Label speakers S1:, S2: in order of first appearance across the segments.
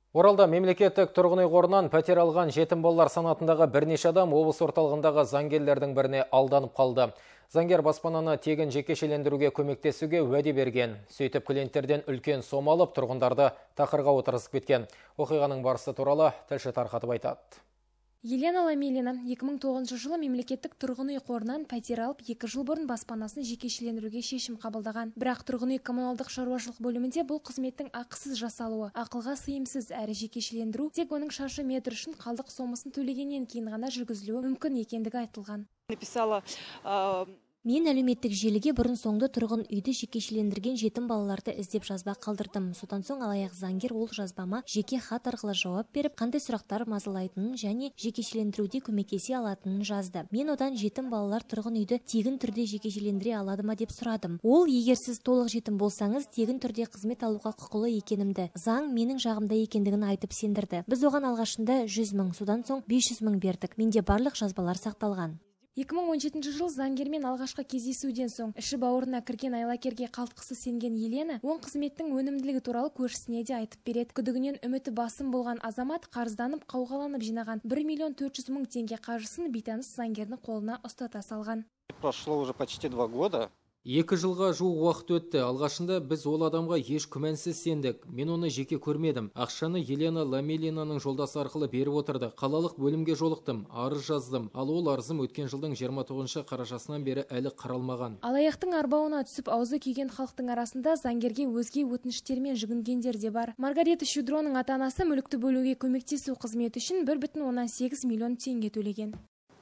S1: Оралда мемлекеттік тұрғын үй қорынан пәтер алған жетім балалар санатындағы бірнеше адам облыс орталығындағы заңгерлердің біріне алданып қалды. Заңгер баспананы тегін жекешелендіруге көмектесуге уәде берген. Сөйтіп клиенттерден үлкен сом алып, тұрғындарды тақырға отырғызып кеткен. Оқиғаның барысы туралы тілші тарқатып айтады.
S2: Елена Ламелина 2009 жылы мемлекеттік тұрғын үй қорынан пәтер алып, 2 жыл бұрын баспанасын жекешелендіруге шешім қабылдаған. Бірақ тұрғын үй коммуналдық шаруашылық бөлімінде бұл қызметтің ақысыз жасалуы, ақылға сыйымсыз әрі жекешелендіру тек оның шаршы метр үшін қалдық сомасын төлегеннен кейін ғана жүргізілуі мүмкін екендігі айтылған.
S3: Мен әлеуметтік желіге бұрын соңды тұрғын үйді жекешелендірген жетім балаларды іздеп жазба қалдырдым. Содан соң алаяқ заңгер ол жазбама жеке хат арқылы жауап беріп, қандай сұрақтар мазалайтынын және жекешелендіруде көмектесе алатынын жазды. Мен одан жетім балалар тұрғын үйді тегін түрде жекешелендіре алады ма деп сұрадым. Ол, егер сіз толық жетім болсаңыз, тегін түрде қызмет алуға құқылы екенімді, заң менің жағымда екендігін айтып сендірді. Біз оған алғашында 100 мың, содан соң 500 мың бердік. Менде барлық жазбалар сақталған.
S2: 2017 жыл заңгермен алғашқы кездесуден соң іші бауырына кірген айлакерге қалтқысы сенген Елена оң қызметтің өнімділігі туралы көршісіне де айтып береді. Күдігінен үміті басым болған азамат қарызданып қауғаланып жинаған 1 миллион 400 мың теңге қаржысын бейтаныс заңгердің қолына ұстата салған.
S4: Прошло уже почти 2 года.
S1: 2 жылға жуық уақыт өтті. Алғашында біз ол адамға еш күмәнсіз сендік. Мен оны жеке көрмедім. Ақшаны Елена Ламелинаның жолдасы арқылы беріп отырды. Қалалық бөлімге жолықтым, арыз жаздым. Ал ол арызым өткен жылдың 29 қарашасынан бері әлі қаралмаған.
S2: Алаяқтың арбауына түсіп аузы күйген халықтың арасында заңгерге өзге өтініштермен жүгінгендер де бар. Маргарита Шудроның ата-анасы мүлікті бөлуге көмектесу қызметі үшін 1,8 миллион теңге төлеген.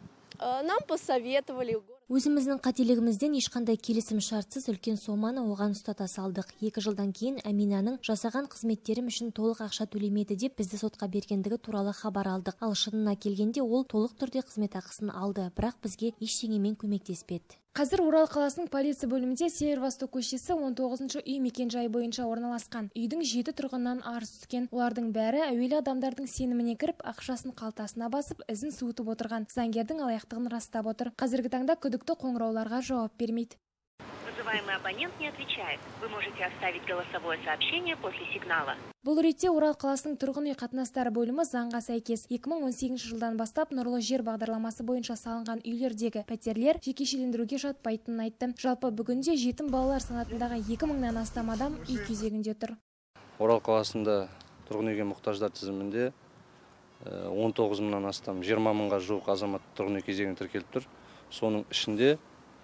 S5: Нам посоветовали.
S3: Өзіміздің қателігімізден ешқандай келісім шартсыз үлкен соманы оған ұстата салдық. 2 жылдан кейін Аминаның жасаған қызметтерім үшін толық ақша төлемеді деп бізді сотқа бергендігі туралы хабар алдық. Ал шынына келгенде ол толық түрде қызмет ақысын алды, бірақ бізге ештеңемен көмектеспеді.
S2: Қазір Орал қаласының полиция бөлімінде Севервосток көшесі 19 үй мекен-жайы бойынша орналасқан. Үйдің 7 тұрғыннан арыз түскен. Олардың бәрі әуелі адамдардың сеніміне кіріп, ақшасын қалтасына басып, ізін суытып отырған. Заңгердің алаяқтығын растап отыр. Қазіргі таңда күдікті қоңырауларға жауап бермейді.
S6: Вызываемый абонент не отвечает. Вы можете оставить голосовое сообщение после сигнала.
S2: Бұл ретте Орал қаласының тұрғын үй қатынастары бөлімі заңға сәйкес 2018 жылдан бастап нұрлы жер бағдарламасы бойынша салынған үйлердегі пәтерлер жекешелендіруге жатпайтынын айтты. Жалпы бүгінде жетім балалар санатындағы 2000-нан астам адам үй кезегінде тұр.
S4: Орал қаласында тұрғын үйге мұқтаждар тізімінде 19 мыңнан астам 20 мыңға жуық азамат тұрғын үй кезегіне тіркеліп тұр. Соның ішінде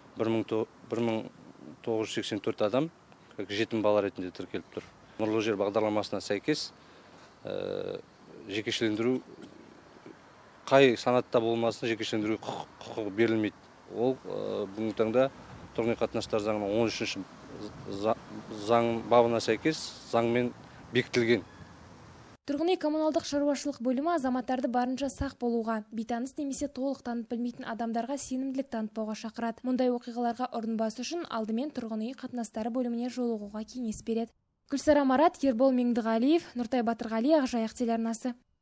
S4: 1984 адам жетім бала ретінде тіркеліп тұр. Нұрлы жер бағдарламасына сәйкес жекешелендіру қай санатта болмасын жекешелендіру құқығы берілмейді. Ол бүгінгі таңда тұрғын үй қатынастар заңының 13-ші заң бабына сәйкес заңмен бекітілген.
S2: Тұрғын үй коммуналдық шаруашылық бөлімі азаматтарды барынша сақ болуға, бейтаныс немесе толық танып білмейтін адамдарға сенімділік танытпауға шақырады. Мұндай оқиғаларға ұрынбас үшін алдымен тұрғын үй қатынастары бөліміне жолығуға кеңес береді. Гүлсара Марат, Ербол Меңдіғалиев, Нұртай Батырғали, Ақжайық телеарнасы.